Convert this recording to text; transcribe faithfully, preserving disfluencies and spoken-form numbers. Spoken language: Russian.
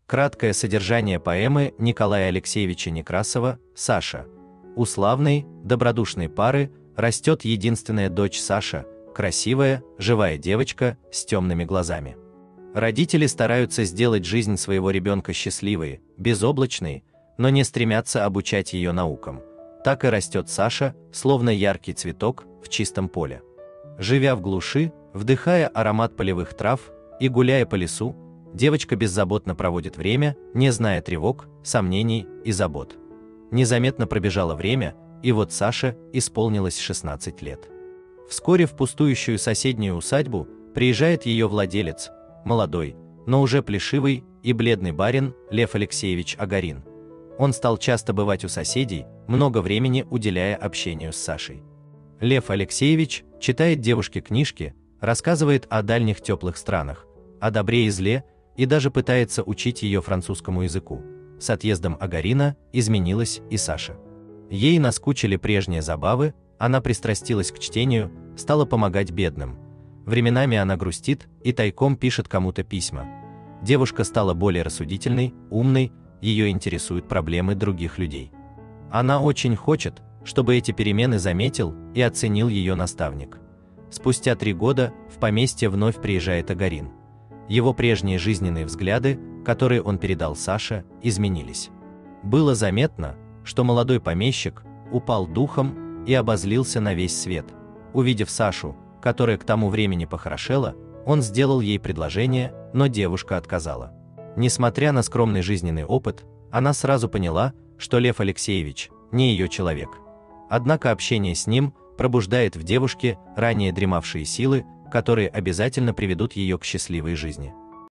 Краткое содержание поэмы Николая Алексеевича Некрасова «Саша». У славной, добродушной пары растет единственная дочь Саша, красивая, живая девочка с темными глазами. Родители стараются сделать жизнь своего ребенка счастливой, безоблачной, но не стремятся обучать ее наукам. Так и растет Саша, словно яркий цветок в чистом поле. Живя в глуши, вдыхая аромат полевых трав и гуляя по лесу, девочка беззаботно проводит время, не зная тревог, сомнений и забот. Незаметно пробежало время, и вот Саше исполнилось шестнадцать лет. Вскоре в пустующую соседнюю усадьбу приезжает ее владелец, молодой, но уже плешивый и бледный барин Лев Алексеевич Агарин. Он стал часто бывать у соседей, много времени уделяя общению с Сашей. Лев Алексеевич читает девушке книжки, рассказывает о дальних теплых странах, о добре и зле, и даже пытается учить ее французскому языку. С отъездом Агарина изменилась и Саша. Ей наскучили прежние забавы, она пристрастилась к чтению, стала помогать бедным. Временами она грустит и тайком пишет кому-то письма. Девушка стала более рассудительной, умной, ее интересуют проблемы других людей. Она очень хочет, чтобы эти перемены заметил и оценил ее наставник. Спустя три года в поместье вновь приезжает Агарин. Его прежние жизненные взгляды, которые он передал Саше, изменились. Было заметно, что молодой помещик упал духом и обозлился на весь свет. Увидев Сашу, которая к тому времени похорошела, он сделал ей предложение, но девушка отказала. Несмотря на скромный жизненный опыт, она сразу поняла, что Лев Алексеевич не ее человек. Однако общение с ним пробуждает в девушке ранее дремавшие силы, которые обязательно приведут ее к счастливой жизни.